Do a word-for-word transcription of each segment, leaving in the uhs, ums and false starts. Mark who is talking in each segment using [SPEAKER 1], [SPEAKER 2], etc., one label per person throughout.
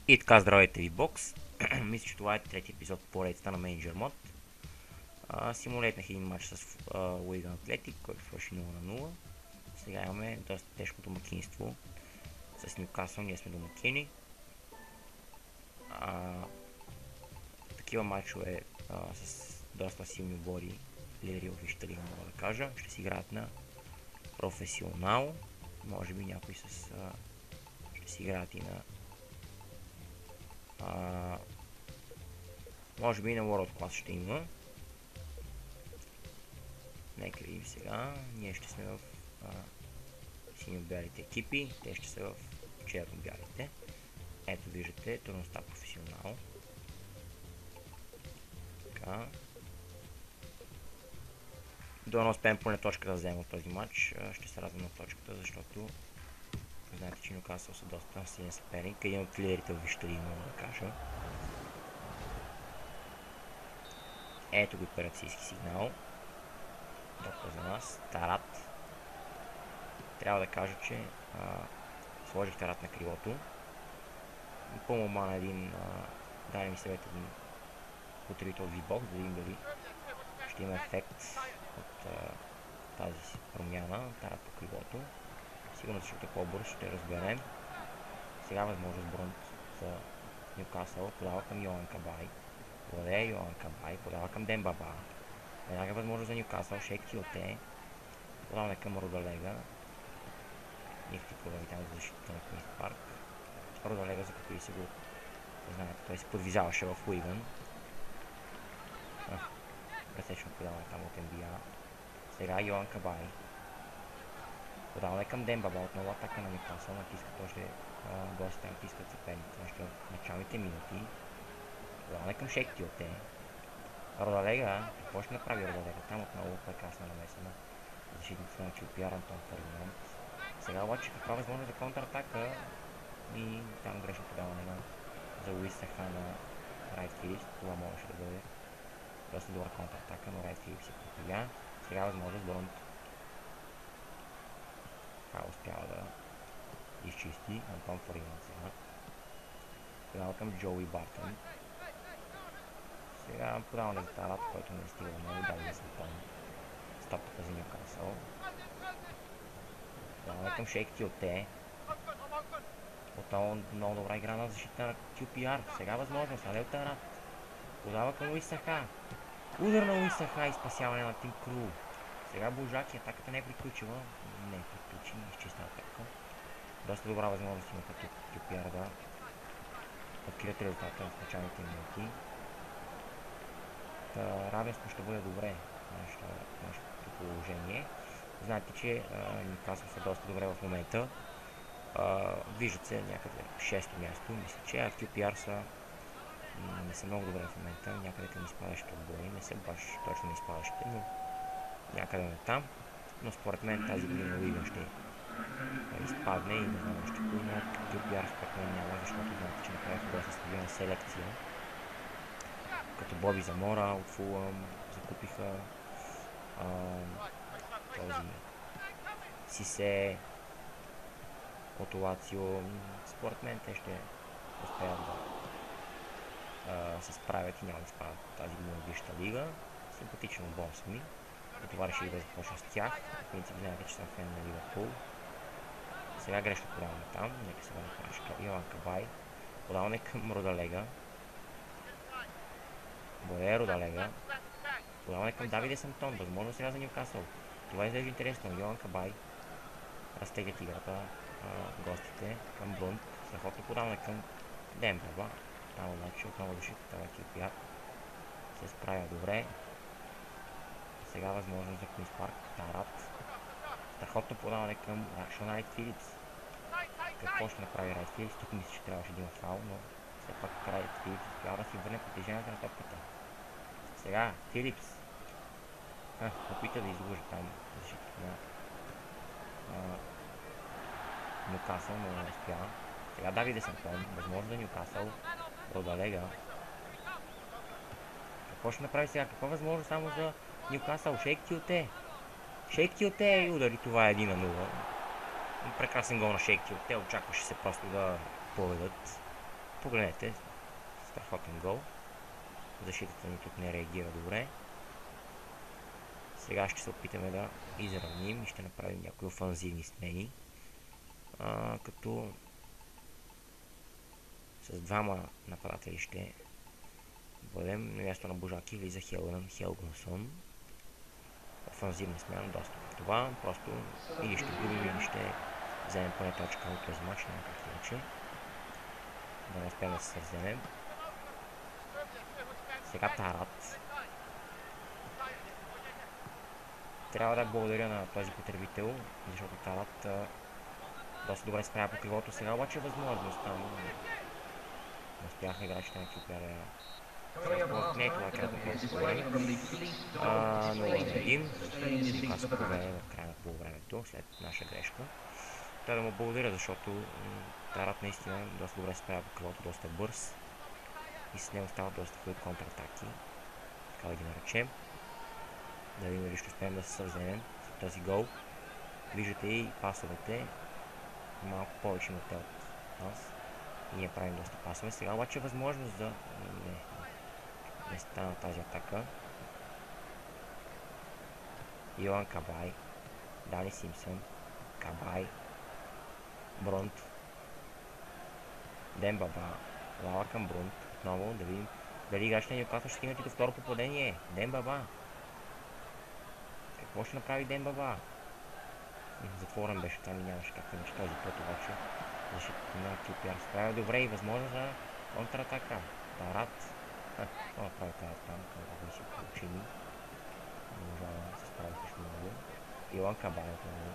[SPEAKER 1] И така, здравейте ви, бокс. Мисля, че това е трети епизод по поредицата на Manager Mod. Симулейтнах един матч с Уиган Атлетик, който свърши нула на нула. Сега имаме доста тежко домакинство с Нюкасъл, ние сме домакини. А, такива матчове а, с доста силни отбори, лидери в Висшата лига, мога да кажа, ще си играят на професионал. Може би някои с... А, ще си играят и на... А, може би и на World Class ще има. Нека видим сега. Ние ще сме в синьо-бялите екипи, те ще са в черно-бялите. Ето виждате, трудността професионал. Така. Дано успеем поне точка да вземем от този матч. Ще се радвам на точката, защото знаете, че Нюкасъл са доста силен съперник. Един от лидерите в Висшата лига, мога да кажа. Ето го операцийски сигнал. Топка за нас. Тарат. Трябва да кажа, че а, сложих Тарат на крилото. По-мома на един, а, дай ми съвет един потребител от V-Box, да видим дали ще има ефект от а, тази си промяна. Тарат по крилото. Сигурно, защото е по-бърз, ще разберем. Сега възможност Брунт за Нюкасъл. Подава към Йоан Кабай. Владее Йоан Кабай. Подава към Дембаба. Веднага възможност за Нюкасъл. Шейк Тилте. Подаваме към Родалега. Никакви проблеми там за защита на Куинс Парк. Родалега, за какви се го знаете, той се подвизаваше в Уиган. Пресечно подаване там от Н Б А. Сега Йоан Кабай. Подаване към Дембаба, отново атака на Нюкасъл, натискат още гостите, натискат съперниците още в началните минути. Подаване към Шейк Тилте. Родалега, какво ще направи Родалега? Там отново прекрасна намеса на защитниците на Кюпиар, Антон Фердинанд. Сега обаче каква възможност за контратака и там грешно подаване на за Луис Саха на Райт Филипс. Това можеше да бъде доста добра контратака, но Райт Филипс се пропиля. Сега възможност Брунт. Това успява да изчисти Антон Фердинанд сега. Подава към Джоуи Бартън. Сега подаване за Тарат, който не стига до него, дай да се Антон. Стопката за Нюкасъл. Подаване към Шейк Тилте. Отново много добра игра на защита на Q P R. Сега възможност. Адел Тарат. Подава към Луис Саха. Удар на Луис Саха и спасяване на Тим Кру. Сега Бужаки. Атаката не е приключила. Не е приключи. Изчиста атака. Доста добра възможност има като Q P R да открият резултата в началните минути. Та, равенство ще бъде добре нашето, нашето положение. Знаете, че Нюкасъл са доста добре в момента. Uh, виждат се някъде шесто място, мисля, че а Q P R са не са много добре в момента, някъде към изпадащите отбори, не са баш точно на изпадащите, но някъде не там. Но според мен тази година Уиган ще изпадне и не знам още кой, но Q P R според мен няма, защото знаете, че направиха доста стабилна селекция. Като Боби Замора от Фулъм закупиха uh, този Сисе от Лацио. Според мен те ще успеят да а, се справят и няма да справят тази година в Висшата лига. Симпатично отбор са ми. И това реших да започна с тях. В принцип знаете, че съм фен на Ливърпул. Сега грешно подаваме там. Нека се върнем към Йоан Кабай. Подаваме към Родалега. Боре Родалега. Подаваме към Давиде Сантон. Възможно сега за Нюкасъл. Това изглежда интересно. Йоан Кабай разтеглят играта. Uh, гостите към Брунт. Страхотно подаване към Дембаба. Там обаче отново защитата на Q P R се справя добре. Сега възможност за Куинс Парк. Тарат. Страхотно подаване към Шон Райт Филипс. Какво ще направи Райт Филипс? Тук мисля, че трябваше да има фаул, но все пак Райт Филипс успява да си върне притежението на топката. Сега Филипс а, опита да изложи там защитата на uh, Нюкасъл, но не успя. Сега Давиде Сантон, възможно да Нюкасъл, Родалега. Какво ще направи сега? Какво е възможно само за Нюкасъл? Шейк Тилте. Шейк Тилте и удари, това е един на нула. Прекрасен гол на Шейк Тилте, очакваше се просто да поведат. Погледнете, страхотен гол. Защитата ни тук не реагира добре. Сега ще се опитаме да изравним и ще направим някои офанзивни смени. А, като с двама нападатели ще бъдем. На място на Божаки влиза Хелган Хелгунсон. Офанзивна смяна, доста. Това просто или ще губим, или ще вземем поне точка от този матч, няма как иначе. Да не успеем да се съвземем. Сега Тарат. Трябва да благодаря на този потребител, защото Тарат а, доста добре справя по крилото. Сега обаче е възможност там. Не успяха играчите на Кипър да не е това крайно по-добре. нула на един. Нюкасъл поведе в края на полувремето, след наша грешка. Трябва да му благодаря, защото Тарат наистина доста добре справя по крилото, доста бърз. И с него стават доста хубави контратаки. Така да ги наречем. Да видим дали ще успеем да се съвземем с този гол. Виждате и пасовете. Малко повече имате от нас. Ние правим доста пасове. Сега обаче е възможност за... Не, не стана тази атака. Йоан Кабай. Дани Симпсън. Кабай. Брунт. Дембаба. Лала към Брунт. Отново да видим дали играчите на Нюкасъл ще стигнат и до второ попадение. Дембаба. Какво ще направи Дембаба? Затворен беше там и нямаше как да мечта този път, обаче защитата на Кипър справя добре и възможно за контратака. Тарат. Това направи Тарат там, когато да си получини. Не можа да се справи срещу много. Илан Кабай отново.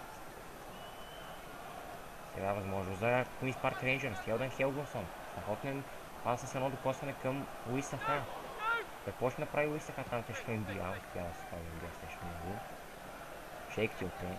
[SPEAKER 1] Сега възможно за Куинс Парк Рейнджърс. Хелдън Хелгунсон. Страхотен пас с едно докосване към Луис Саха. Какво ще направи Луис Саха там срещу Н Б А? Успя да се справи Н Б А срещу него. Шейк Тилте.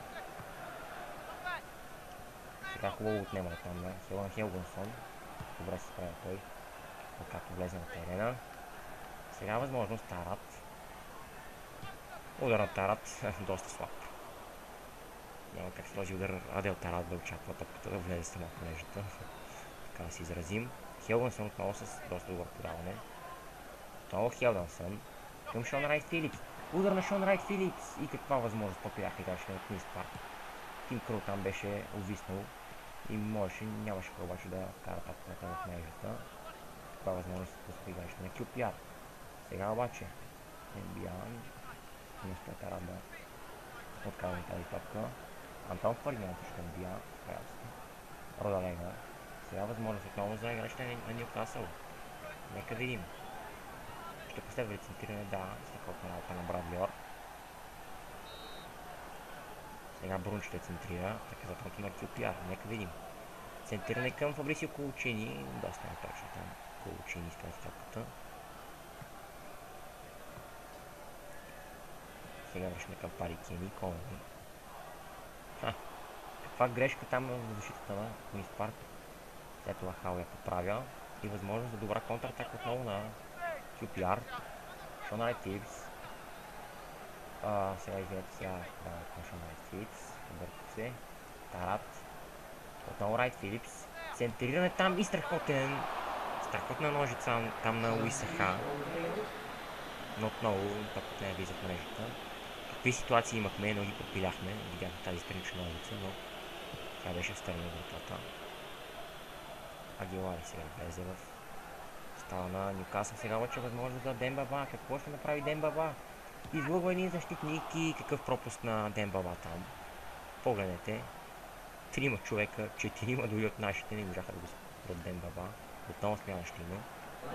[SPEAKER 1] Сега хубаво отнемане там на Хелън Хелгунсон. Добре се справя той, както влезе на терена. Сега възможност Тарат. Удар на Тарат, доста слаб. Няма как с този удар Адел Тарат да очаква топката да влезе само в мрежата. Така да се изразим. Хелгунсон отново с доста добър подаване. Отново Хелгунсон към Шон Райт Филипс. Удар на Шон Райт Филипс. И каква възможност по-пияха играчите на Куинс Парк. Тим Крул там беше увиснал и можеше, нямаше обаче да кара топката в мрежата. Каква възможност да се играчите на Кюпяр. Сега обаче Н Б А не успя Тарат да откараме тази топка. Антон Фердинанд срещу Н Б А. Справя се. Родалега. Сега възможност отново за играчите на Нюкасъл. Нека видим. Ще последва ли центриране? Да, страхотна работа на Брадлиор. Сега Брун ще центрира, така за на Кюпяр. Нека видим. Центриране към Фабрисио Колучини. Доста не точно там. Колучини с тази топката. Сега връщаме към Пари Кени. Конни. Ха! Каква грешка там в защитата на Куинс Парк. След това Хал я поправя. И възможност за добра контратака отново на Кюпяр. Шон Райт Филипс. Uh, сега извинете сега да на Райт Филипс. Обърках се. Тарат. Отново Райт Филипс. Центриране там и страхотен. Страхотна ножица там на Луис Саха. Но отново топката не влиза в мрежата. Какви ситуации имахме, но ги пропиляхме. Видяхме тази странична ножица, но тя беше в страни от вратата. Агилари сега влезе в става на Нюкасъл. Сега обаче възможност за Дембаба. Какво ще направи Дембаба? Излъгва един защитник и какъв пропуск на Дембаба там. Погледнете. Трима човека, четирима дори от нашите не можаха да го спрат Дембаба. Отново смяна ще има.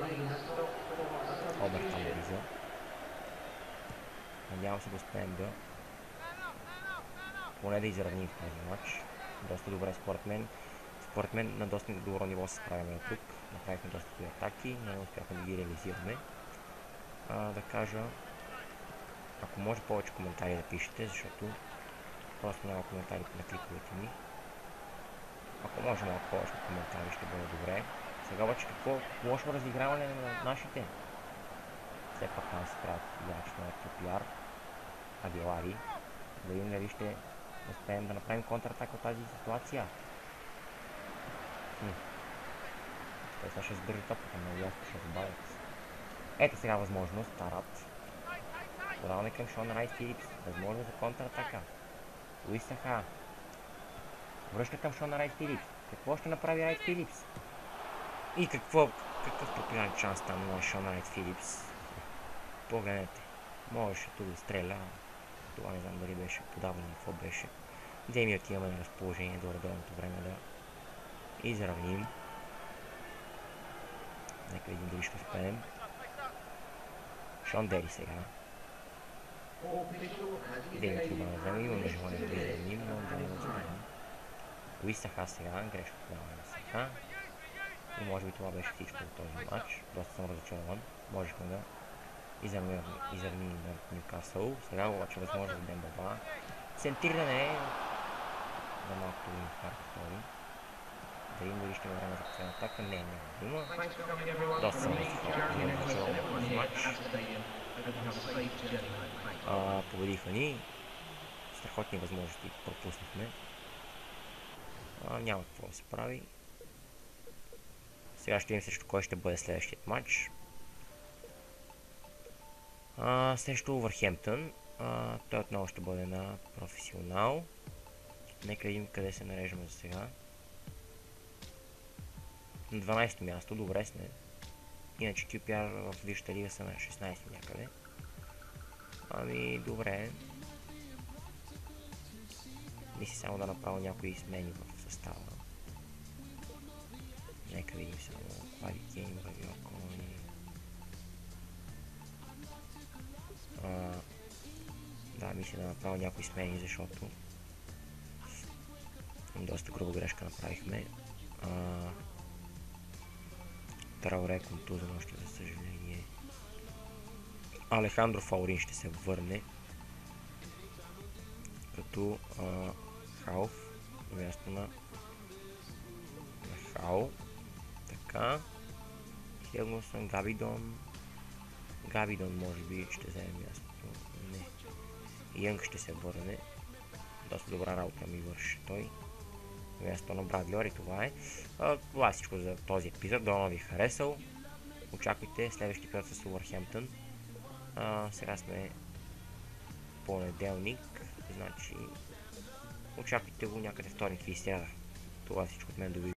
[SPEAKER 1] Обер там влиза. Надявам се да успеем да поне да изравним в този матч. Доста добре според мен. Според мен на доста добро ниво се справяме тук. Направихме доста добри атаки, но не успяхме да ги реализираме. А, да кажа, ако може повече коментари да пишете, защото просто няма коментари на кликовете ми. Ако може малко повече коментари, ще бъде добре. Сега обаче какво лошо разиграване на нашите? Все пак там се правят играчите на Кюпяр. Агилари. Да видим дали ще успеем да направим контратака от тази ситуация. Хм. Той сега ще сбърже топката, много ясно ще забавят. Ето сега възможност, Тарат. Подаване към Шон Райт Филипс. Възможност за контратака. Луис Саха. Връща към Шон Райт Филипс. Какво ще направи Райт Филипс? И какво, какъв популярен шанс там на Шон Райт Филипс. Погледнете. Можеше тук да стреля. Това не знам дали беше подаване или какво беше. Две минути имаме на разположение до редовното време да изравним. Нека видим дали ще успеем. Шон Дери сега. Две минути добавя време. Имаме желание да изравним, но да не успеем. Луис Саха сега. Грешно подаване на Саха. И може би това беше всичко от този матч. Доста съм разочарован. Можехме да изравним на Нюкасъл. Сега обаче възможно да дадем борба. Центриране за малкото ви инфаркт втори. Да видим дали ще има време за последна атака. Не, няма да има. Доста съм разочарован от този матч. Победиха ни. Страхотни възможности пропуснахме. А, няма какво да се прави. Сега ще видим срещу кой ще бъде следващият матч. А, срещу Увърхемптън. А, той отново ще бъде на професионал. Нека видим къде се нареждаме за сега. На дванайсето място, добре сме. Иначе Кю Пи Ар в Висшата лига са на шестнайсето някъде. Ами, добре. Мисля само да направя някои смени в състава. Нека видим само Хари Кейн, Равиоко и... А, да, мисля да направя някои смени, защото доста груба грешка направихме. А, Трауре контузен още, за съжаление. Алехандро Фаурин ще се върне като а, Халф на място на, на Хал. Така. Хелмусън, Габидон. Габидон може би ще вземе мястото. Не. Янг ще се върне. Доста добра работа ми върши той. Място на Брадли Ори, това е. А, това е всичко за този епизод. Дано ви харесал. Очаквайте следващия епизод с Увърхемптън. А, сега сме понеделник. Значи очаквайте го някъде вторник и сряда. Това е всичко от мен. До